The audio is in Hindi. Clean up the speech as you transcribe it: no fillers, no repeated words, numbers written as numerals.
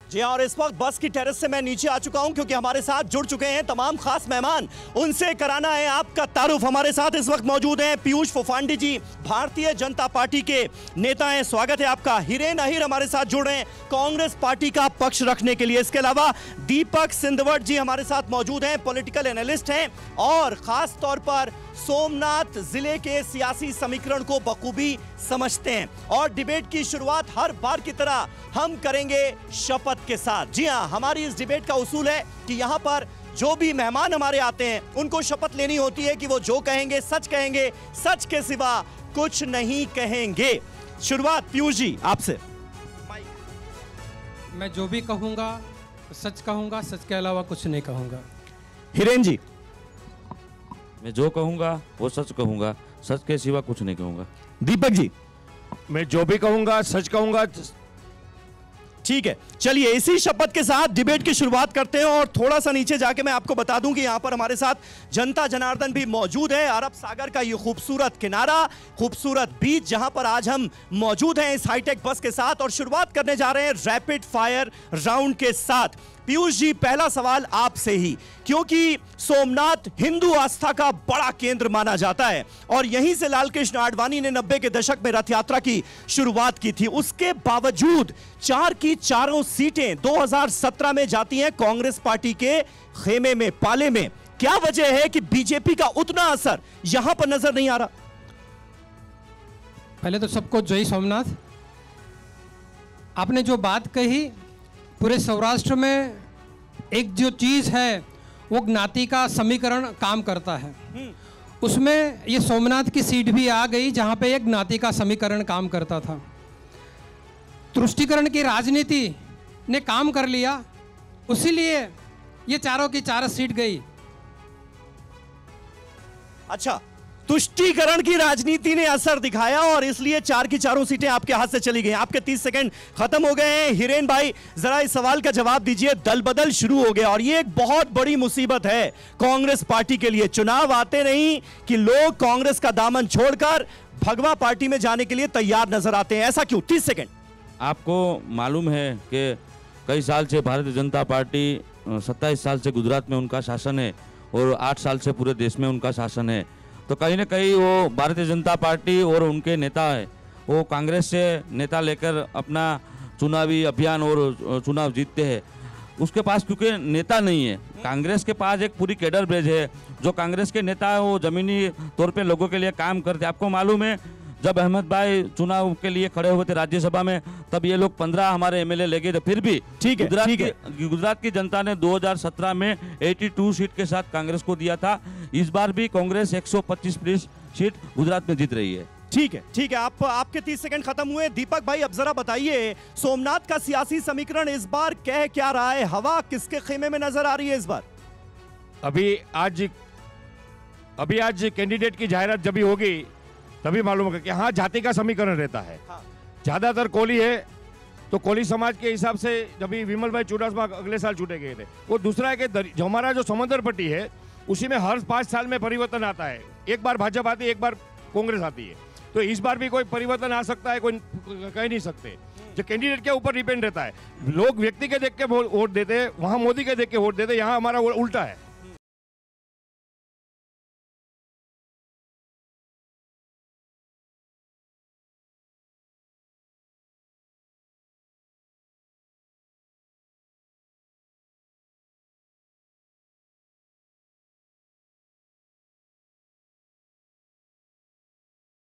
जी हाँ, और इस वक्त बस की टेरेस से मैं नीचे आ चुका हूं क्योंकि हमारे साथ जुड़ चुके हैं तमाम खास मेहमान। उनसे कराना है आपका तारुफ। हमारे साथ इस वक्त मौजूद हैं पीयूष फोफांडी जी, भारतीय जनता पार्टी के नेता हैं। स्वागत है आपका। हिरेन अहिर हमारे साथ जुड़ रहे हैं कांग्रेस पार्टी का पक्ष रखने के लिए। इसके अलावा दीपक सिंधवट जी हमारे साथ मौजूद हैं, पॉलिटिकल एनालिस्ट हैं और खास तौर पर सोमनाथ जिले के सियासी समीकरण को बखूबी समझते हैं। और डिबेट की शुरुआत हर बार की तरह हम करेंगे शपथ के साथ। जी हां, हमारी इस डिबेट का उसूल है कि यहां पर जो भी मेहमान हमारे आते हैं उनको शपथ लेनी होती है कि वो जो कहेंगे, सच के सिवा कुछ नहीं कहेंगे। शुरुआत पीयूष जी आपसे। मैं जो भी कहूंगा सच कहूंगा, सच के अलावा कुछ नहीं कहूंगा। हिरेन जी। मैं जो कहूंगा वो सच कहूंगा, सच के सिवा कुछ नहीं कहूंगा। दीपक जी। मैं जो भी कहूंगा सच कहूंगा। ठीक है, चलिए इसी शपथ के साथ डिबेट की शुरुआत करते हैं। और थोड़ा सा नीचे जाके मैं आपको बता दूं कि यहां पर हमारे साथ जनता जनार्दन भी मौजूद है। अरब सागर का ये खूबसूरत किनारा, खूबसूरत बीच, जहां पर आज हम मौजूद हैं इस हाईटेक बस के साथ और शुरुआत करने जा रहे हैं रैपिड फायर राउंड के साथ। पीयूष जी, पहला सवाल आपसे ही, क्योंकि सोमनाथ हिंदू आस्था का बड़ा केंद्र माना जाता है और यहीं से लालकृष्ण आडवाणी ने 90 के दशक में रथ यात्रा की शुरुआत की थी। उसके बावजूद 4 की चारों सीटें 2017 में जाती हैं कांग्रेस पार्टी के खेमे में, पाले में। क्या वजह है कि बीजेपी का उतना असर यहां पर नजर नहीं आ रहा? पहले तो सबको जय सोमनाथ। आपने जो बात कही, पूरे सौराष्ट्र में एक जो चीज़ है वो ज्ञाति का समीकरण काम करता है। उसमें ये सोमनाथ की सीट भी आ गई जहाँ पे एक ज्ञाति का समीकरण काम करता था। तुष्टीकरण की राजनीति ने काम कर लिया, उसीलिए ये चारों की चार सीट गई। अच्छा, तुष्टीकरण की राजनीति ने असर दिखाया और इसलिए 4 की चारों सीटें आपके हाथ से चली गई। आपके 30 सेकंड खत्म हो गए हैं। हिरेन भाई, जरा इस सवाल का जवाब दीजिए। दल बदल शुरू हो गया और ये एक बहुत बड़ी मुसीबत है कांग्रेस पार्टी के लिए। चुनाव आते नहीं कि लोग कांग्रेस का दामन छोड़कर भगवा पार्टी में जाने के लिए तैयार नजर आते हैं। ऐसा क्यों? 30 सेकंड। आपको मालूम है कि कई साल से भारतीय जनता पार्टी 27 साल से गुजरात में उनका शासन है और 8 साल से पूरे देश में उनका शासन है। तो कहीं ना कहीं वो भारतीय जनता पार्टी और उनके नेता है वो कांग्रेस से नेता लेकर अपना चुनावी अभियान और चुनाव जीतते हैं। उसके पास क्योंकि नेता नहीं है, कांग्रेस के पास एक पूरी कैडर ब्रिज है। जो कांग्रेस के नेता है वो जमीनी तौर पे लोगों के लिए काम करते हैं। आपको मालूम है जब अहमद भाई चुनाव के लिए खड़े हुए थे राज्यसभा में, तब ये लोग 15 हमारे एमएलए ले गए थे। फिर भी ठीक है, गुजरात की जनता ने 2017 में 82 सीट के साथ कांग्रेस को दिया था। इस बार भी कांग्रेस 125 सीट गुजरात में जीत रही है। ठीक है, आपके 30 सेकंड खत्म हुए। दीपक भाई, अब जरा बताइए, सोमनाथ का सियासी समीकरण इस बार कह क्या रहा है? हवा किसके खेमे में नजर आ रही है इस बार? अभी आज कैंडिडेट की जाहिरात जब भी होगी तभी मालूम होगा कि हाँ, जाति का समीकरण रहता है। ज्यादातर कोली है तो कोली समाज के हिसाब से जब भी विमल भाई चुडासमा अगले साल छूटे गए थे। वो दूसरा है कि जो हमारा जो समंदर पट्टी है उसी में हर 5 साल में परिवर्तन आता है। एक बार भाजपा आती है, एक बार कांग्रेस आती है। तो इस बार भी कोई परिवर्तन आ सकता है, कोई कह नहीं सकते। जो कैंडिडेट के ऊपर डिपेंड रहता है। लोग व्यक्ति के देख के वोट देते हैं, वहाँ मोदी के देख के वोट देते हैं, यहाँ हमारा उल्टा है।